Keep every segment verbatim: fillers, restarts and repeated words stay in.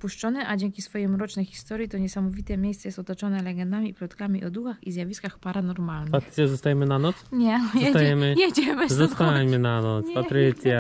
opuszczone, a dzięki swojej mrocznej historii to niesamowite miejsce jest otoczone legendami i plotkami o duchach i zjawiskach paranormalnych. Patrycja, zostajemy na noc? Nie, Zostajemy, jedzie, jedziemy. Zostańmy na noc, Nie. Patrycja.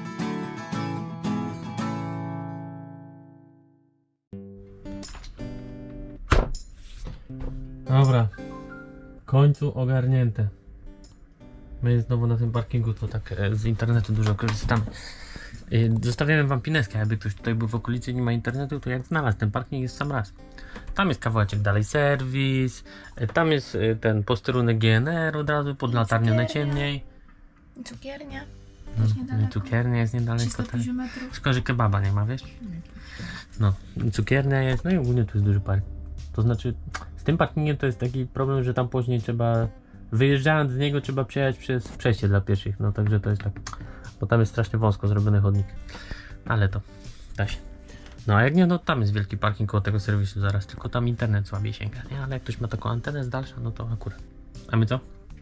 Dobra, w końcu ogarnięte. My znowu na tym parkingu to tak e, z internetu dużo korzystamy. E, zostawiamy wam pineskę, jakby ktoś tutaj był w okolicy i nie ma internetu, to jak znalazł, ten parking jest sam raz. Tam jest kawałeczek dalej serwis, e, tam jest e, ten posterunek G N R od razu, pod latarnią na ciemniej. Cukiernia. No, cukiernia jest niedaleko. trzysta pięćdziesiąt metrów. Szkoda, że kebaba nie ma, wiesz? No, cukiernia jest, no i ogólnie tu jest duży park. To znaczy, z tym parkingiem to jest taki problem, że tam później trzeba, wyjeżdżając z niego, trzeba przejechać przez przejście dla pieszych, no także to jest tak, bo tam jest strasznie wąsko zrobiony chodnik, ale to da się. No a jak nie, no tam jest wielki parking koło tego serwisu zaraz, tylko tam internet słabiej sięga, nie? Ale jak ktoś ma taką antenę z dalsza, no to akurat. A my co?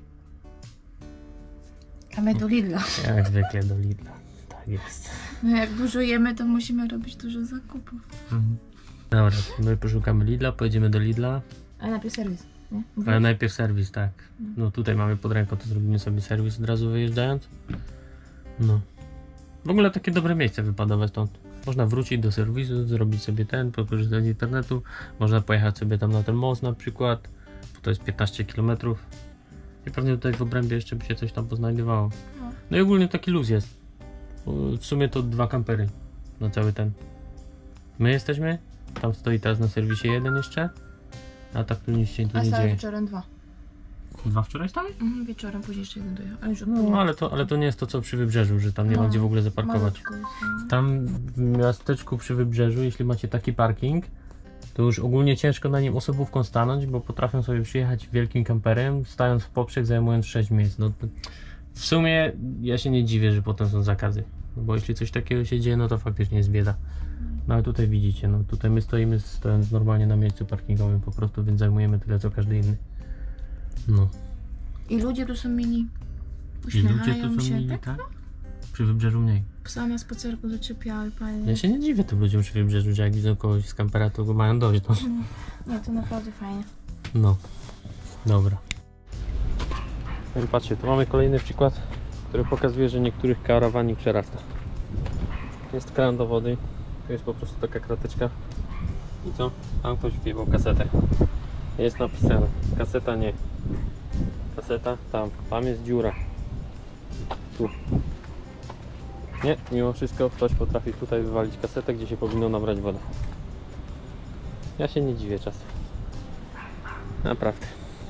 A my do Lidla. Jak zwykle do Lidla, tak jest. No jak dużo jemy, to musimy robić dużo zakupów. Mhm. Dobra, my poszukamy Lidla, pojedziemy do Lidla. A najpierw serwis, nie? Ale najpierw serwis, tak. No tutaj mamy pod ręką, to zrobimy sobie serwis od razu wyjeżdżając. No. W ogóle takie dobre miejsce wypadowe stąd. Można wrócić do serwisu, zrobić sobie ten, pokorzystać z internetu. Można pojechać sobie tam na ten most na przykład, bo to jest piętnaście kilometrów. I pewnie tutaj w obrębie jeszcze by się coś tam poznajdowało. No. No i ogólnie taki luz jest. W sumie to dwa kampery na cały ten. My jesteśmy, tam stoi teraz na serwisie jeden jeszcze, a tak tu nic się tu A nie stary dzieje. wieczorem dwa. Dwa wczoraj stały? Mhm, wieczorem później jeszcze jeden dojechał. Ale już No ale to, ale to nie jest to co przy wybrzeżu, że tam nie ma No, gdzie w ogóle zaparkować. malutko jest, no. Tam w miasteczku przy wybrzeżu, jeśli macie taki parking, to już ogólnie ciężko na nim osobówką stanąć, bo potrafią sobie przyjechać wielkim kamperem, stając w poprzek, zajmując sześć miejsc. No, to w sumie ja się nie dziwię, że potem są zakazy, no bo jeśli coś takiego się dzieje, no to faktycznie jest bieda. No ale tutaj widzicie, no tutaj my stoimy stojąc normalnie na miejscu parkingowym po prostu, więc zajmujemy tyle co każdy inny. No. I ludzie tu są mili. I Uśmiechają ludzie tu są się, mili, tak? tak? Przy wybrzeżu mniej. Psa na spacerku zaczepiały, panie. Ja się nie dziwię tym ludziom przy wybrzeżu, że jak widzą kogoś z kampera, to go mają dość. No. Nie, to naprawdę fajnie. No, dobra. No i patrzcie, tu mamy kolejny przykład, który pokazuje, że niektórych karawanik przerasta. Jest kran do wody, tu jest po prostu taka krateczka. I co? Tam ktoś wjebał kasetę. Jest napisane, kaseta nie. Kaseta tam, tam jest dziura. Tu. Nie, mimo wszystko ktoś potrafi tutaj wywalić kasetę, gdzie się powinno nabrać wodę. Ja się nie dziwię czasem. Naprawdę.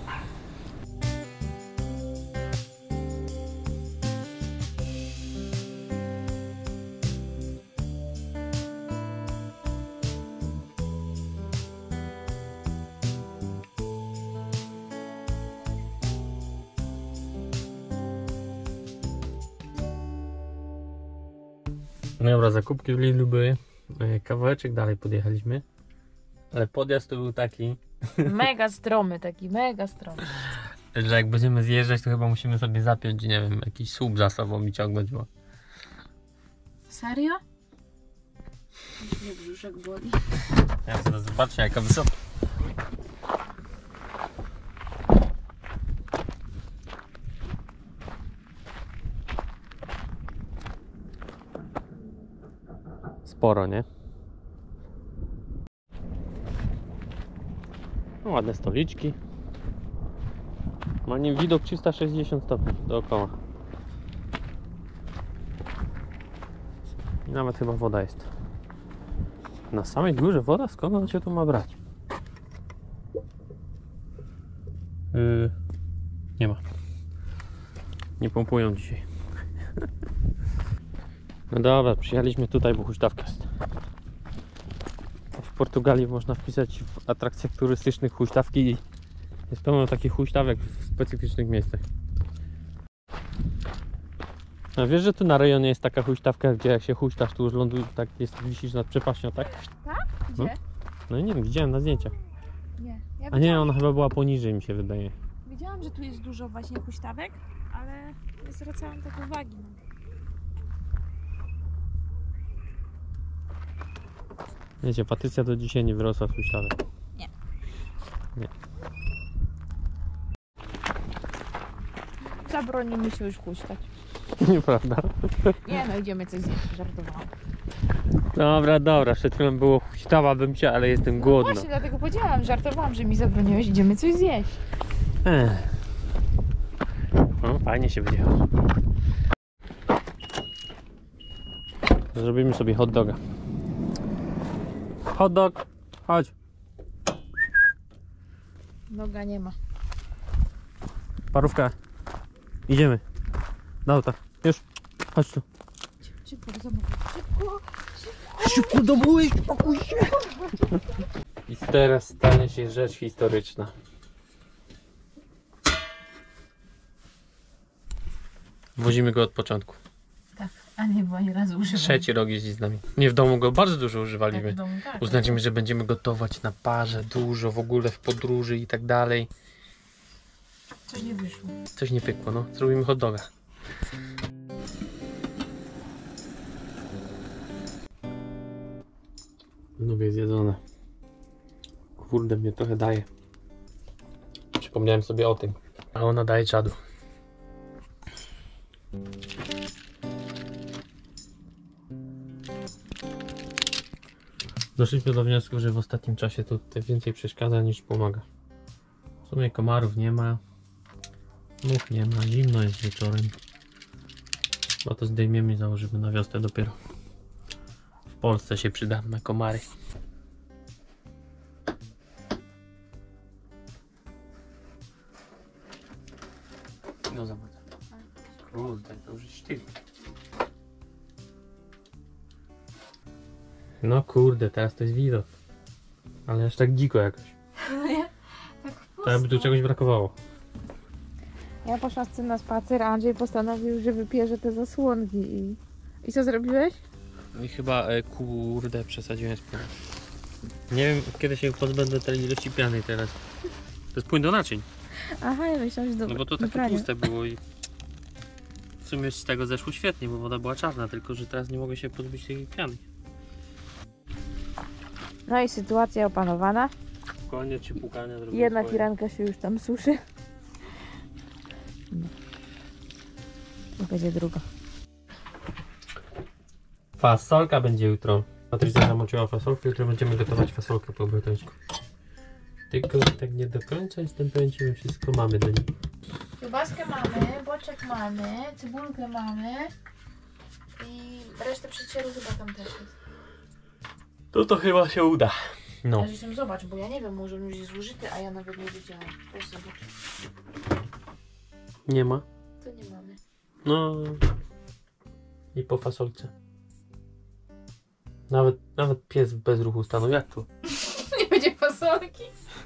Dobra, zakupki w Lidlu były. Kawałeczek dalej podjechaliśmy. Ale podjazd to był taki, Mega stromy, taki mega stromy. że jak będziemy zjeżdżać, to chyba musimy sobie zapiąć, nie wiem, jakiś słup za sobą i ciągnąć, bo... Serio? Nie brzuszek boli. Ja sobie zobaczcie, jaka wysoka. Sporo, nie? No, ładne stoliczki. Ma nim widok trzysta sześćdziesiąt stopni dookoła. I nawet chyba woda jest. Na samej górze woda? Skąd ona się tu ma brać? Yy, nie ma. Nie pompują dzisiaj. No dobra, przyjechaliśmy tutaj, bo huśtawka jest. W Portugalii można wpisać w atrakcjach turystycznych huśtawki i jest pełno takich huśtawek w specyficznych miejscach. A wiesz, że tu na rejonie jest taka huśtawka, gdzie jak się huśtasz, tu już lądujesz, tak jest, wisisz nad przepaścią, tak? Tak? Gdzie? No. No nie wiem, widziałem na zdjęciach. Nie. Ja A nie, ona chyba była poniżej, mi się wydaje. Wiedziałam, że tu jest dużo właśnie huśtawek, ale nie zwracałam tak uwagi. Wiecie, Patrycja do dzisiaj nie wyrosła w Suślawie. Nie. Nie. Zabroni mi się już huśtać. Nieprawda. Nie no, idziemy coś zjeść, żartowałam. Dobra, dobra, przed chwilą było huśtałabym cię, ale jestem No głodny. właśnie, dlatego powiedziałam, żartowałam, że mi zabroniłeś, idziemy coś zjeść. Ech. No, fajnie się wyjechało. Zrobimy sobie hot doga. Hot dog, chodź. Noga nie ma. Parówka. Idziemy. Do auta. Już. Chodź tu. Szybko, szybko. Szybko do buły, spokój się. I teraz stanie się rzecz historyczna. Wozimy go od początku. Tak, a nie, bo ani razu używam. Trzeci rok jeździ z nami. Nie, w domu go bardzo dużo używaliśmy. Tak, w domu, tak. Uznaliśmy, że będziemy gotować na parze dużo, w ogóle w podróży i tak dalej. Coś nie wyszło. Coś nie pykło, no. Zrobimy hot doga. Lubię zjedzone. Kurde, mnie trochę daje. Przypomniałem sobie o tym. A ona daje czadu. Doszliśmy do wniosku, że w ostatnim czasie to tutaj więcej przeszkadza niż pomaga. W sumie komarów nie ma. Much nie ma. Zimno jest wieczorem. Bo to zdejmiemy i założymy na wiosnę dopiero. W Polsce się przyda na komary. No zobacz. Kurde, to już jest sztywno. No kurde, teraz to jest widok. Ale aż tak dziko jakoś. Tak Tak by tu czegoś brakowało. Ja poszłam z tym na spacer, a Andrzej postanowił, że wypierze te zasłonki i... I co zrobiłeś? No i chyba e, kurde przesadziłem z płynem. Nie wiem kiedy się pozbędę tej ilości piany teraz. To jest płyn do naczyń. Aha, ja myślałam, że do No bo to do takie prania. tłuste było i w sumie z tego zeszło świetnie, bo woda była czarna, tylko że teraz nie mogę się pozbyć tej piany. No i sytuacja opanowana. Koniec ci pukania zrobiłem Jedna swoje. firanka się już tam suszy. No. I będzie druga. Fasolka będzie jutro. Patrycja zamoczyła fasolkę, jutro będziemy gotować fasolkę po bretońsku. Tylko tak nie do końca jestem pewien, czy my wszystko mamy do niej. Kiełbaskę mamy, boczek mamy, cebulkę mamy i resztę przedsieru chyba tam też jest. To to chyba się uda. No. Ale zresztą zobacz, bo ja nie wiem, może on już jest zużyty, a ja nawet nie wiedziałam. Weź zobacz. Nie ma? To nie mamy. No. I po fasolce. Nawet, nawet pies w bezruchu stanął. Jak tu? Nie będzie fasolki.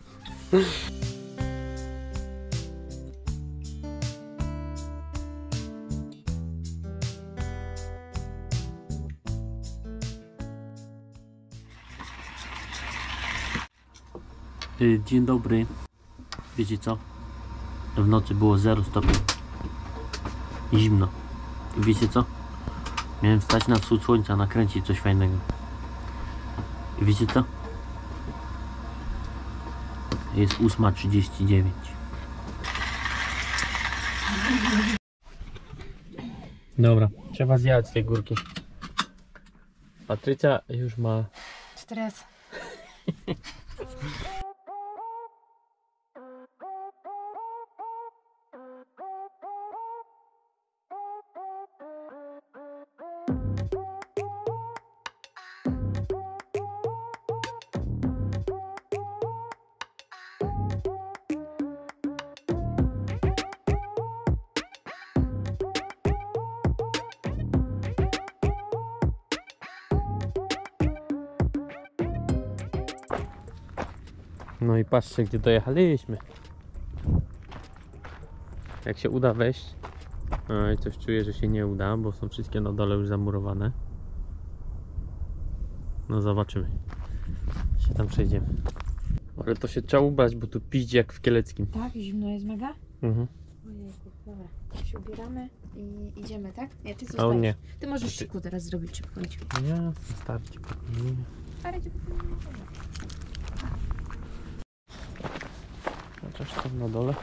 Dzień dobry. Wiecie co? W nocy było zero stopni. Zimno. I wiecie co? Miałem wstać na wschód słońca, nakręcić coś fajnego. I wiecie co? Jest ósma trzydzieści dziewięć. Dobra, trzeba zjechać z tej górki. Patrycja już ma... Stres. No i patrzcie, gdzie dojechaliśmy. Jak się uda wejść. No i coś czuję, że się nie uda, bo są wszystkie na dole już zamurowane. No zobaczymy. Się tam przejdziemy. Ale to się trzeba ubrać, bo tu piździ jak w Kieleckim. Tak, zimno jest mega? Mhm. Ojejku, dobra. Tak się ubieramy i idziemy, tak? Nie, ty A on zostajesz. nie. Ty możesz Ty- siku teraz zrobić szybko, idź. Nie, starcie. Chociaż tam na dole.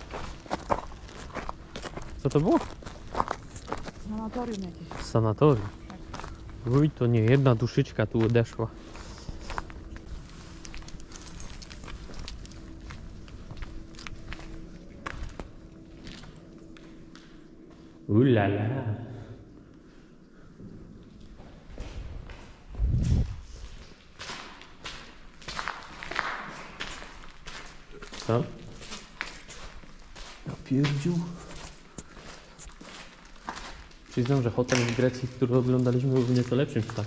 Co to było? Sanatorium jakieś. Sanatorium. Uj, to nie jedna duszyczka tu odeszła. Ulala. Co? Ja pierdziu. Przyznam, że hotel w Grecji, który oglądaliśmy, był w nieco lepszym stanie.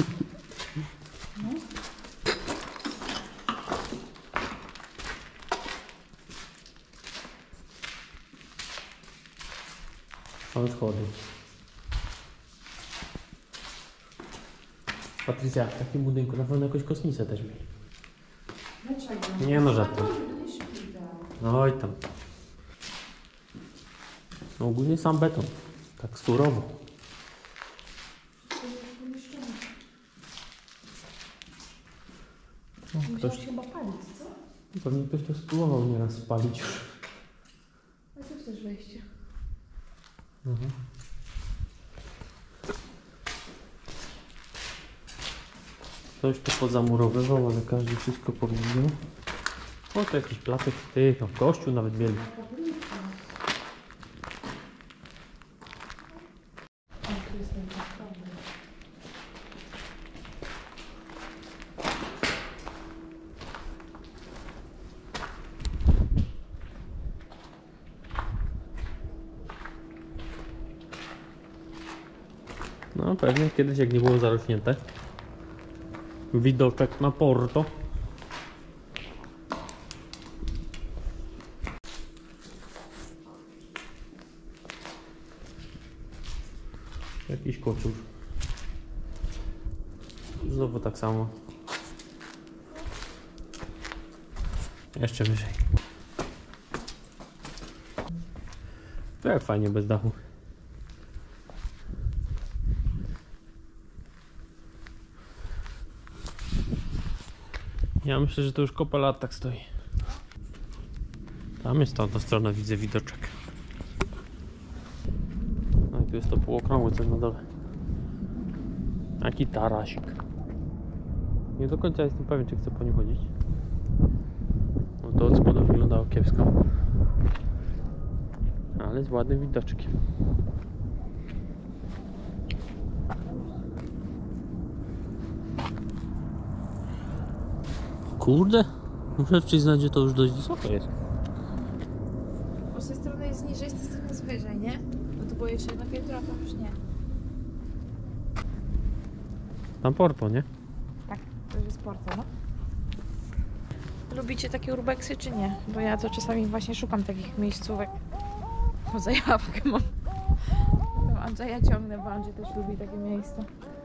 Są schody. Patrycja, w takim budynku na pewno jakąś kosmicę też mieli. Dlaczego? Nie no, żartuję. Oj tam. No ogólnie sam beton. Tak surowo. No, ktoś, chyba palić, co? pewnie ktoś to spróbował nieraz spalić już. A co chcesz wejście? Mhm. Ktoś to pozamurowywał, ale każdy wszystko powiedział. O, to jakiś placek. Ty, no kościół nawet mieli. No pewnie kiedyś, jak nie było zarośnięte. Widoczek na Porto. Jakiś kocur. Znowu tak samo. Jeszcze wyżej. To jak fajnie bez dachu. Ja myślę, że to już kopę lat tak stoi. Tam jest ta strona, widzę widoczek. No i tu jest to półokrągłe coś na dole. Jaki tarasik. Nie do końca jestem pewien, czy chcę po nim chodzić. No to od spodu wyglądało kiepsko. Ale z ładnym widoczkiem. Kurde, muszę przyznać, że to już dość wysoko jest. Bo z tej strony jest niżej, z tej strony jest wyżej, nie? No to było jeszcze jedno piętro, a tam już nie. Tam Porto, nie? Tak, to już jest Porto, no. Lubicie takie urbexy czy nie? Bo ja to czasami właśnie szukam takich miejscówek. O, zajawkę mam. Tam Andrzeja ciągnę, bo Andrzej też lubi takie miejsca.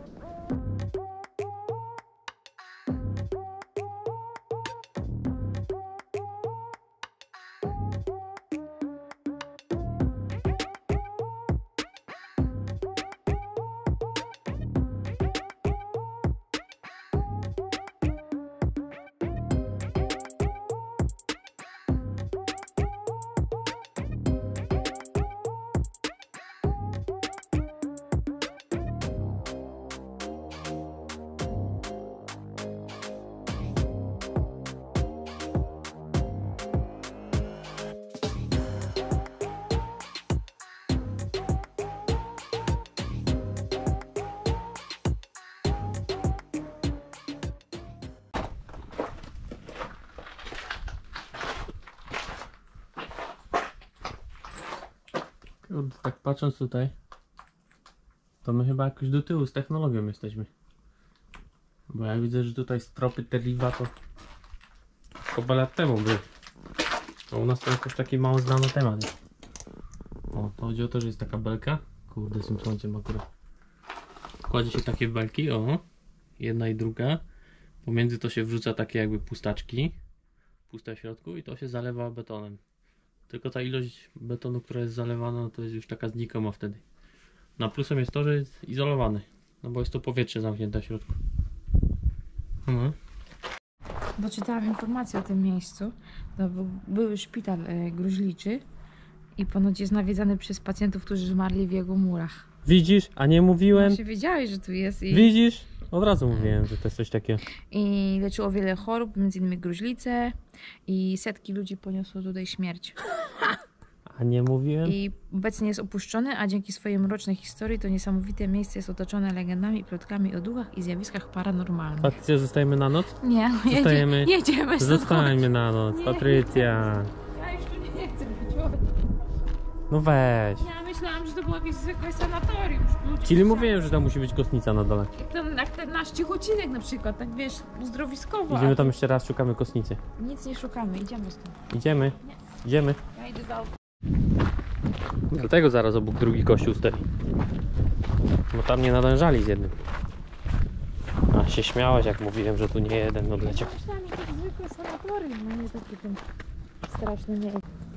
Tak patrząc tutaj, to my chyba jakoś do tyłu z technologią jesteśmy. Bo ja widzę, że tutaj stropy Terriva to kilka lat temu były. To u nas to jakoś taki mało znany temat jest. O, to chodzi o to, że jest taka belka. Kurde, z tym słońcem akurat. Kładzie się takie belki, o. Jedna i druga. Pomiędzy to się wrzuca takie jakby pustaczki. Puste w środku i to się zalewa betonem. Tylko ta ilość betonu, która jest zalewana, to jest już taka znikoma wtedy. No a plusem jest to, że jest izolowany. No bo jest to powietrze zamknięte w środku. Mhm. Doczytałam informację o tym miejscu. To był były szpital e, gruźliczy i ponoć jest nawiedzany przez pacjentów, którzy zmarli w jego murach. Widzisz? A nie mówiłem? Właśnie wiedziałeś, że tu jest i, Widzisz? Od razu mówiłem, że to jest coś takiego. i leczyło wiele chorób, między innymi gruźlicę i setki ludzi poniosło tutaj śmierć. A nie mówiłem? I obecnie jest opuszczony, a dzięki swojej mrocznej historii to niesamowite miejsce jest otoczone legendami, plotkami o duchach i zjawiskach paranormalnych. Patrycja, zostajemy na noc? Nie, jedzie, Zostajemy. jedziemy stąd. Zostańmy na noc, Nie. Patrycja. Ja już tu nie chcę być. No weź. Ja myślałam, że to było jakieś zwykłe sanatorium. Czyli mówiłem, że tam musi być kostnica na dole. Jak ten, jak ten nasz Ciechocinek na przykład, tak wiesz, uzdrowiskowo. Idziemy a tam jeszcze raz, szukamy kostnicy. nic nie szukamy, idziemy stąd. Idziemy. Idziemy. Ja idę do auta. Dlatego zaraz obok drugi kościół stoi. Bo tam nie nadążali z jednym. A się śmiałaś, jak mówiłem, że tu nie jeden odleciał. Myślałam, że to jest zwykłe sanatorium, no nie taki ten straszny miejsce.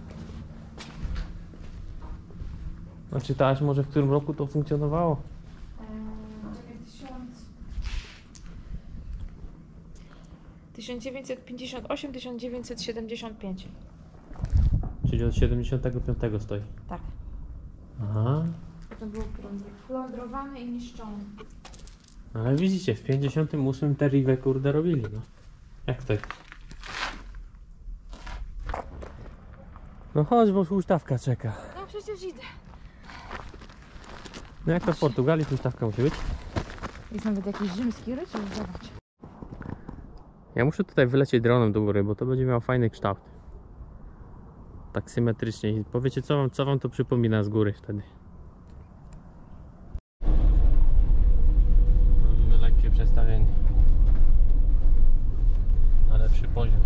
A czytałaś może, w którym roku to funkcjonowało? tysiąc dziewięćset pięćdziesiąt osiem do tysiąc dziewięćset siedemdziesiąt pięć. Czyli od siedemdziesiątego piątego stoi. Tak. Aha. Potem było plądrowane i niszczone. Ale widzicie, w pięćdziesiątym ósmym te riwę kurde robili, no. Jak to? No chodź, bo huśtawka czeka. No przecież idę. No jak to w Portugalii huśtawka musi być? Jest nawet jakiś rzymski rycerz, zobacz. Ja muszę tutaj wylecieć dronem do góry, bo to będzie miał fajny kształt. Tak symetrycznie. I powiecie, co wam, co wam to przypomina z góry wtedy? Robimy lekkie przestawienie. Na lepszy poziom.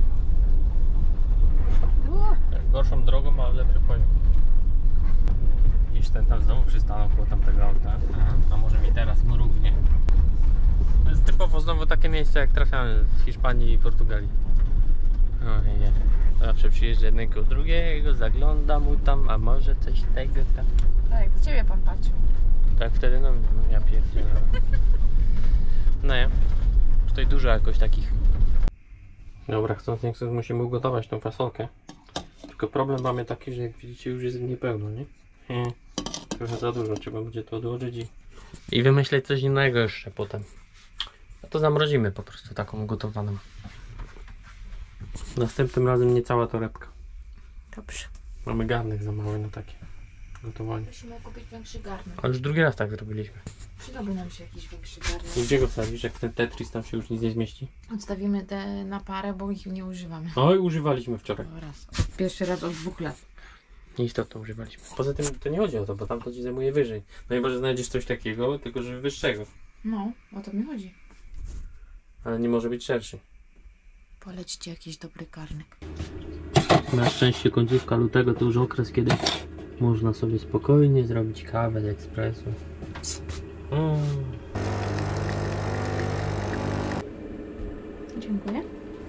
Jak gorszą drogą, ale lepszy poziom. Widzisz, ten tam znowu przystanął koło tamtego auta. Aha. A może mi teraz mrugnie. To jest typowo znowu takie miejsce, jak trafiamy w Hiszpanii i Portugalii. Ojej. Zawsze przyjeżdża jednego drugiego, zagląda mu tam, a może coś tego tam. Tak, do ciebie pan patrzył. Tak wtedy, no, no ja pierdzielę. No ja. Tutaj dużo jakoś takich. Dobra, chcąc nie chcąc musimy ugotować tą fasolkę. Tylko problem mamy taki, że jak widzicie już jest niepełno, nie? Hmm. Trochę za dużo, trzeba będzie to odłożyć i... I wymyśleć coś innego jeszcze potem. A to zamrozimy po prostu taką gotowaną. Następnym razem nie cała torebka. Dobrze. Mamy garnek za mały na takie gotowanie. Musimy kupić większy garnek. Ale już drugi raz tak zrobiliśmy. Przydałby nam się jakiś większy garnek. I gdzie go wsadzisz, jak w ten Tetris tam się już nic nie zmieści? Odstawimy te na parę, bo ich nie używamy. Oj, używaliśmy wczoraj. Raz. Pierwszy raz od dwóch lat. Nieistotnie używaliśmy. Poza tym to nie chodzi o to, bo tam to ci zajmuje wyżej. No chyba, że znajdziesz coś takiego, tylko że wyższego. No, o to mi chodzi. Ale nie może być szerszy. Polećcie jakiś dobry garnek. Na szczęście końcówka lutego to już okres, kiedy można sobie spokojnie zrobić kawę z ekspresu. Mm. Dziękuję.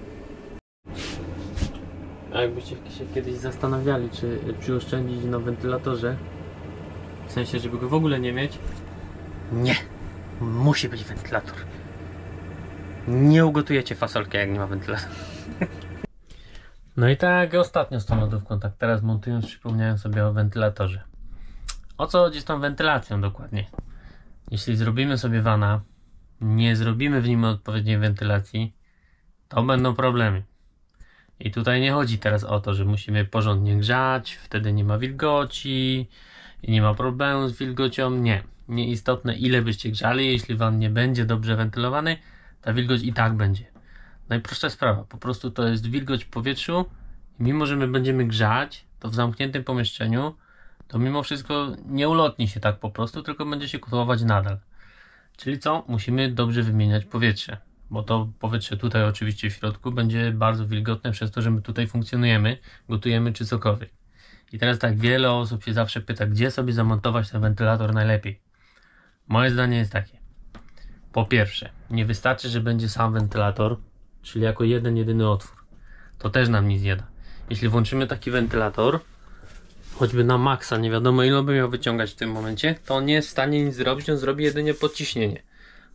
A jakbyście się kiedyś zastanawiali, czy przyoszczędzić na wentylatorze, w sensie, żeby go w ogóle nie mieć, nie, musi być wentylator. Nie ugotujecie fasolki, jak nie ma wentylatora. No i tak ostatnio z tą lodówką, tak teraz montując, przypomniałem sobie o wentylatorze. O co chodzi z tą wentylacją dokładnie? Jeśli zrobimy sobie wana, nie zrobimy w nim odpowiedniej wentylacji, to będą problemy. I tutaj nie chodzi teraz o to, że musimy porządnie grzać, wtedy nie ma wilgoci i nie ma problemu z wilgocią. Nie. Nieistotne, ile byście grzali, jeśli van nie będzie dobrze wentylowany, ta wilgoć i tak będzie. Najprostsza sprawa, po prostu to jest wilgoć w powietrzu i mimo, że my będziemy grzać, to w zamkniętym pomieszczeniu, to mimo wszystko nie ulotni się tak po prostu, tylko będzie się kotłować nadal. Czyli co? Musimy dobrze wymieniać powietrze. Bo to powietrze tutaj oczywiście w środku będzie bardzo wilgotne przez to, że my tutaj funkcjonujemy, gotujemy czy cokolwiek. I teraz tak, wiele osób się zawsze pyta, gdzie sobie zamontować ten wentylator najlepiej. Moje zdanie jest takie. Po pierwsze, nie wystarczy, że będzie sam wentylator, czyli jako jeden, jedyny otwór. To też nam nic nie da. Jeśli włączymy taki wentylator, choćby na maksa, nie wiadomo ile by miał wyciągać w tym momencie, to on nie jest w stanie nic zrobić, on zrobi jedynie podciśnienie.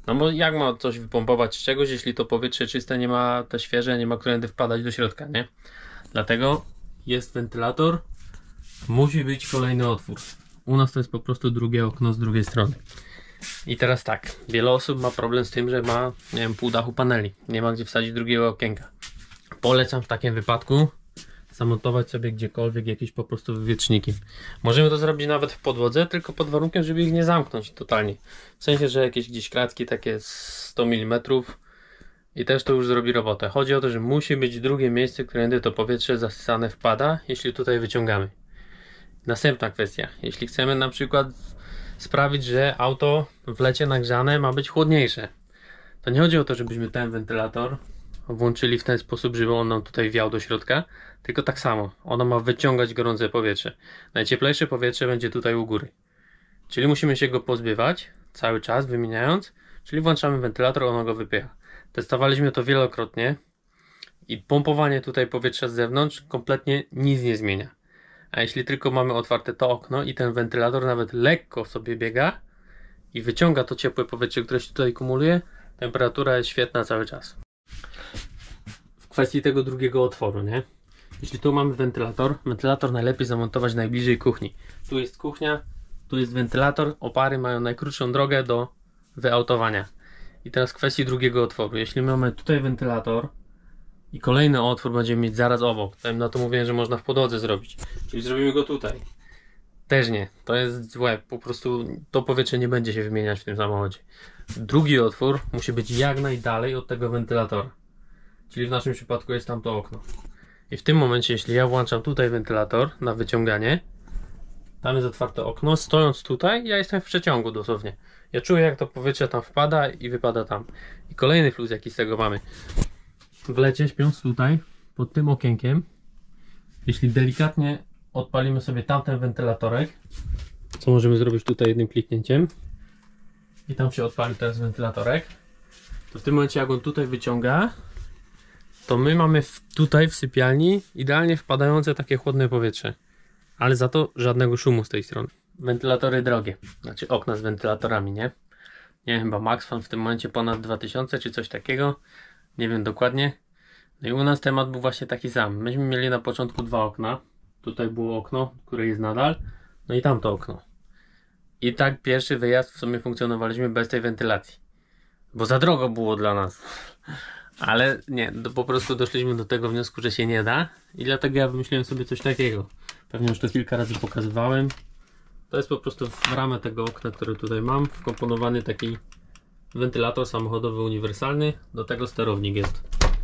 No bo jak ma coś wypompować z czegoś, jeśli to powietrze czyste nie ma, te świeże, nie ma którędy wpadać do środka, nie? Dlatego jest wentylator, musi być kolejny otwór. U nas to jest po prostu drugie okno z drugiej strony. I teraz tak, wiele osób ma problem z tym, że ma, nie wiem, pół dachu paneli, nie ma gdzie wsadzić drugiego okienka. Polecam w takim wypadku zamontować sobie gdziekolwiek jakieś po prostu wywieczniki. Możemy to zrobić nawet w podłodze, tylko pod warunkiem, żeby ich nie zamknąć totalnie. W sensie, że jakieś gdzieś kratki takie sto milimetrów i też to już zrobi robotę. Chodzi o to, że musi być drugie miejsce, którędy to powietrze zasysane wpada, jeśli tutaj wyciągamy. Następna kwestia. Jeśli chcemy na przykład sprawić, że auto w lecie nagrzane ma być chłodniejsze, to nie chodzi o to, żebyśmy ten wentylator włączyli w ten sposób, żeby on nam tutaj wiał do środka, tylko tak samo, ono ma wyciągać gorące powietrze. Najcieplejsze powietrze będzie tutaj u góry, czyli musimy się go pozbywać cały czas, wymieniając, czyli włączamy wentylator, ono go wypycha. Testowaliśmy to wielokrotnie i pompowanie tutaj powietrza z zewnątrz kompletnie nic nie zmienia. A jeśli tylko mamy otwarte to okno i ten wentylator nawet lekko sobie biega i wyciąga to ciepłe powietrze, które się tutaj kumuluje, temperatura jest świetna cały czas. W kwestii tego drugiego otworu, nie? Jeśli tu mamy wentylator, wentylator najlepiej zamontować najbliżej kuchni. Tu jest kuchnia, tu jest wentylator, opary mają najkrótszą drogę do wyautowania. I teraz w kwestii drugiego otworu. Jeśli mamy tutaj wentylator i kolejny otwór będziemy mieć zaraz obok, to na to mówiłem, że można w podłodze zrobić. Czyli zrobimy go tutaj. Też nie, to jest złe, po prostu to powietrze nie będzie się wymieniać w tym samochodzie. Drugi otwór musi być jak najdalej od tego wentylatora. Czyli w naszym przypadku jest tam to okno. I w tym momencie, jeśli ja włączam tutaj wentylator na wyciąganie, tam jest otwarte okno, stojąc tutaj, ja jestem w przeciągu dosłownie. Ja czuję, jak to powietrze tam wpada i wypada tam. I kolejny plus, jaki z tego mamy. W lecie, śpiąc tutaj, pod tym okienkiem, jeśli delikatnie odpalimy sobie tamten wentylatorek, co możemy zrobić tutaj jednym kliknięciem, i tam się odpali teraz wentylatorek, to w tym momencie, jak on tutaj wyciąga, to my mamy w, tutaj w sypialni idealnie wpadające takie chłodne powietrze, ale za to żadnego szumu z tej strony. Wentylatory drogie, znaczy okna z wentylatorami, nie? Nie wiem, chyba Maxfan w tym momencie ponad dwa tysiące czy coś takiego, nie wiem dokładnie. No i u nas temat był właśnie taki sam. Myśmy mieli na początku dwa okna, tutaj było okno, które jest nadal, no i tamto okno. I tak pierwszy wyjazd w sumie funkcjonowaliśmy bez tej wentylacji, bo za drogo było dla nas. Ale nie, do, po prostu doszliśmy do tego wniosku, że się nie da i dlatego ja wymyśliłem sobie coś takiego. Pewnie już to kilka razy pokazywałem. To jest po prostu w ramę tego okna, które tutaj mam, wkomponowany taki wentylator samochodowy uniwersalny. Do tego sterownik jest.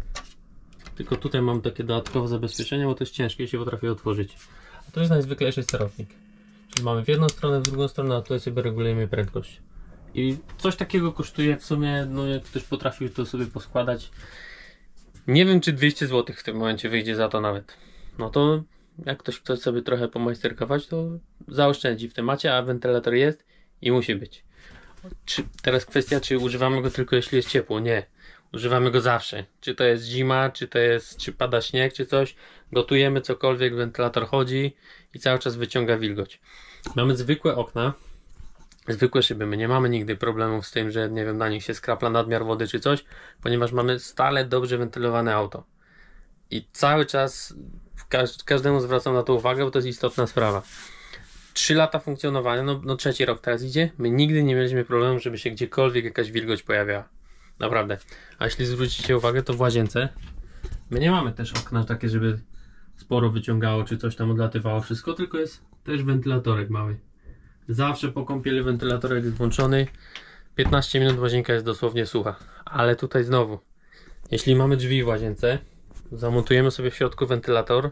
Tylko tutaj mam takie dodatkowe zabezpieczenie, bo to jest ciężkie i się potrafię otworzyć. A to jest najzwyklejszy sterownik. Czyli mamy w jedną stronę, w drugą stronę, a tutaj sobie regulujemy prędkość. I coś takiego kosztuje w sumie, no jak ktoś potrafił to sobie poskładać, nie wiem czy dwieście złotych w tym momencie wyjdzie za to nawet. No to jak ktoś chce sobie trochę pomajsterkować, to zaoszczędzi w temacie, a wentylator jest i musi być. Czy, teraz kwestia, czy używamy go tylko jeśli jest ciepło? Nie. Używamy go zawsze. Czy to jest zima, czy to jest, czy pada śnieg, czy coś. Gotujemy cokolwiek, wentylator chodzi i cały czas wyciąga wilgoć. Mamy zwykłe okna, zwykłe szyby. My nie mamy nigdy problemów z tym, że nie wiem, na nich się skrapla nadmiar wody czy coś, ponieważ mamy stale dobrze wentylowane auto. I cały czas każ każdemu zwracam na to uwagę, bo to jest istotna sprawa. Trzy lata funkcjonowania, no, no trzeci rok teraz idzie, my nigdy nie mieliśmy problemu, żeby się gdziekolwiek jakaś wilgoć pojawiała. Naprawdę. A jeśli zwrócicie uwagę, to w łazience my nie mamy też okna takie, żeby sporo wyciągało, czy coś tam odlatywało wszystko, tylko jest też wentylatorek mały. Zawsze po kąpieli wentylatorek jest włączony. piętnaście minut łazienka jest dosłownie sucha. Ale tutaj znowu, jeśli mamy drzwi w łazience, zamontujemy sobie w środku wentylator,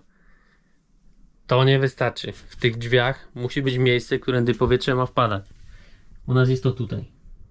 to nie wystarczy. W tych drzwiach musi być miejsce, którędy powietrze ma wpadać. U nas jest to tutaj.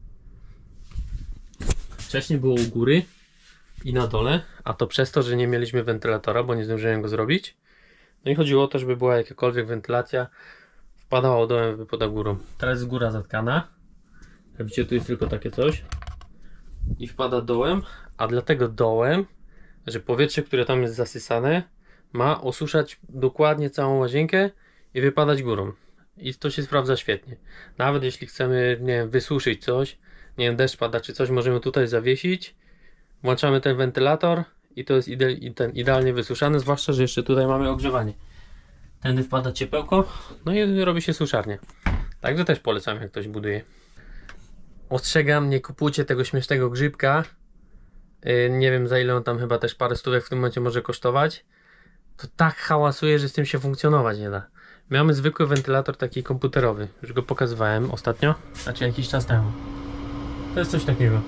Wcześniej było u góry i na dole, a to przez to, że nie mieliśmy wentylatora, bo nie zdążyłem go zrobić. No i chodziło o to, żeby była jakakolwiek wentylacja, wpadała dołem, wypada górą. Teraz jest góra zatkana. Jak widzicie, tu jest tylko takie coś i wpada dołem, a dlatego dołem, że powietrze, które tam jest zasysane, ma osuszać dokładnie całą łazienkę i wypadać górą. I to się sprawdza świetnie. Nawet jeśli chcemy, nie wiem, wysuszyć coś, nie wiem, deszcz pada czy coś, możemy tutaj zawiesić. Włączamy ten wentylator i to jest ide i ten idealnie wysuszany, zwłaszcza, że jeszcze tutaj mamy ogrzewanie. Tędy wpada ciepełko, no i robi się suszarnia. Także też polecam, jak ktoś buduje. Ostrzegam, nie kupujcie tego śmiesznego grzybka. Yy, nie wiem za ile on tam, chyba też parę stówek w tym momencie może kosztować. To tak hałasuje, że z tym się funkcjonować nie da. Mamy zwykły wentylator taki komputerowy. Już go pokazywałem ostatnio, znaczy jakiś czas temu. To jest coś takiego.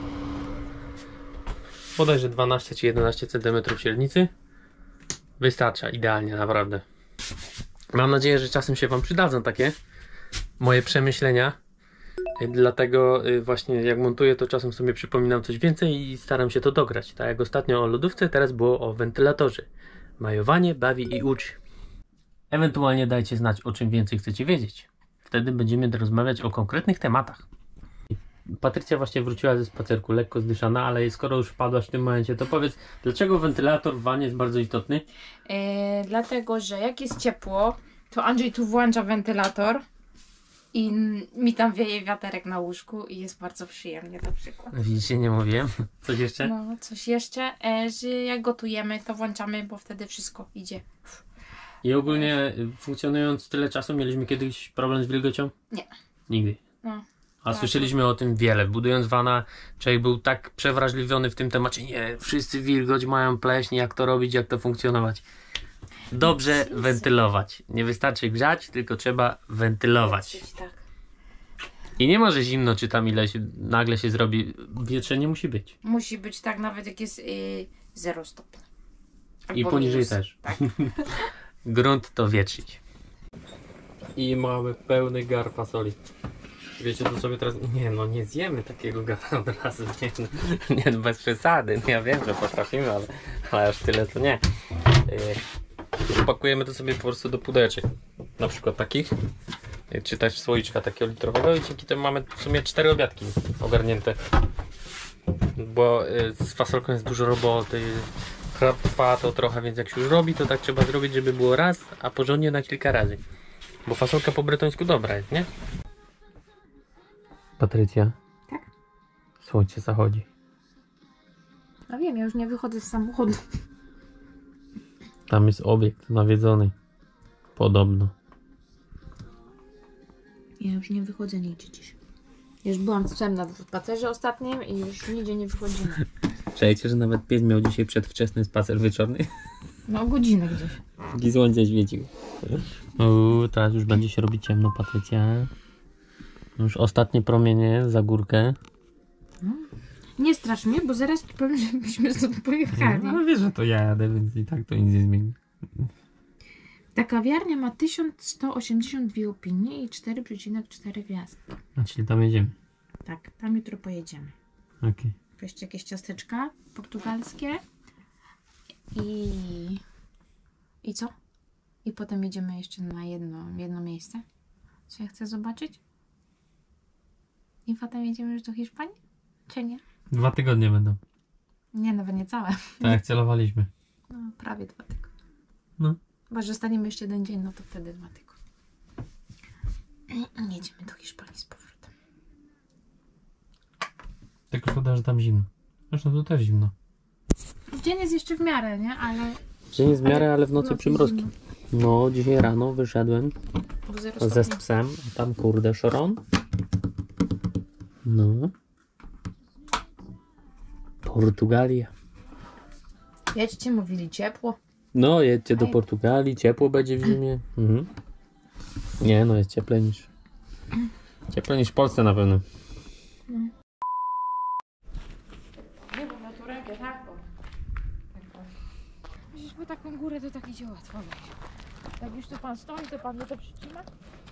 Bodajże dwanaście czy jedenaście centymetrów średnicy. Wystarcza, idealnie, naprawdę. Mam nadzieję, że czasem się Wam przydadzą takie moje przemyślenia. Dlatego właśnie jak montuję, to czasem sobie przypominam coś więcej i staram się to dograć. Tak jak ostatnio o lodówce, teraz było o wentylatorze. Majowanie bawi i uczy. Ewentualnie dajcie znać, o czym więcej chcecie wiedzieć. Wtedy będziemy rozmawiać o konkretnych tematach. Patrycja właśnie wróciła ze spacerku, lekko zdyszana, ale skoro już wpadłaś w tym momencie, to powiedz, dlaczego wentylator w wanie jest bardzo istotny? Yy, dlatego, że jak jest ciepło, to Andrzej tu włącza wentylator i n- mi tam wieje wiaterek na łóżku i jest bardzo przyjemnie na przykład. Widzicie, nie mówiłem. Coś jeszcze? No, coś jeszcze, e, że jak gotujemy, to włączamy, bo wtedy wszystko idzie. I ogólnie funkcjonując tyle czasu, mieliśmy kiedyś problem z wilgocią? Nie. Nigdy. No. A Tak. słyszeliśmy o tym wiele. Budując wana, człowiek był tak przewrażliwiony w tym temacie. Nie, wszyscy wilgoć mają pleśń, jak to robić, jak to funkcjonować. Dobrze wentylować. Nie wystarczy grzać, tylko trzeba wentylować. Tak. I nie może zimno, czy tam ile się, nagle się zrobi. Wietrze nie musi być. Musi być tak nawet jak jest zero stopni. I Albo poniżej minus. też. Tak. Grunt to wietrzyć. I mamy pełny gar fasoli. Wiecie, to sobie teraz... Nie no, nie zjemy takiego gara od razu. Nie, no, nie bez przesady. Ja wiem, że potrafimy, ale, ale aż tyle to nie. Yy, pakujemy to sobie po prostu do pudełeczek. Na przykład takich. Yy, czy też słoiczka takiego litrowego i dzięki temu mamy w sumie cztery obiadki ogarnięte. Bo yy, z fasolką jest dużo roboty. Trwa to trochę, więc jak się już robi, to tak trzeba zrobić, żeby było raz, a porządnie na kilka razy. Bo fasolka po bretońsku dobra jest, nie? Patrycja. Tak? Słońce zachodzi. No wiem, ja już nie wychodzę z samochodu. Tam jest obiekt nawiedzony. Podobno. Ja już nie wychodzę nigdzie dziś. Już byłam z na spacerze ostatnim i już nigdzie nie wychodzimy. Czajcie, że nawet pies miał dzisiaj przedwczesny spacer wieczorny. No godzinę gdzieś. I słońce świecił. Uuu, teraz już będzie się robić ciemno, Patrycja. Już ostatnie promienie za górkę. No. Nie strasz mnie, bo zaraz ci powiem, żebyśmy stąd pojechali. No wiesz, że to ja jadę, więc i tak to nic nie zmieni. Ta kawiarnia ma tysiąc sto osiemdziesiąt dwie opinie i cztery przecinek cztery gwiazdki. A czyli tam jedziemy. Tak, tam jutro pojedziemy. Okej. Okay. Weźcie jakieś ciasteczka portugalskie i... I co? I potem jedziemy jeszcze na jedno, jedno miejsce. Co ja chcę zobaczyć? I potem jedziemy już do Hiszpanii? Czy nie? Dwa tygodnie będą. Nie, nawet nie całe. Tak jak celowaliśmy. No, prawie dwa tygodnie. No. Chyba, że zostaniemy jeszcze jeden dzień, no to wtedy dwa tygodnie. Jedziemy do Hiszpanii z powrotem. Tylko szkoda, że tam zimno. Zresztą to też zimno. Dzień jest jeszcze w miarę, nie? Ale... Dzień jest w miarę, ale w nocy nocy przymrozki. zimno. No, dzisiaj rano wyszedłem Bo zero ze stopni. psem, a tam kurde szoron. No. Portugalia. Jedźcie, mówili ciepło. No, jedźcie do Ej. Portugalii, ciepło będzie w zimie. Mhm. Nie, no jest cieplej niż... Cieplej niż w Polsce na pewno. Nie, bo na tu rękę, tak? Bo... tak, Przecież po taką górę to tak idzie łatwo wejść. Jak już tu pan stoi, to pan mnie to przytrzyma?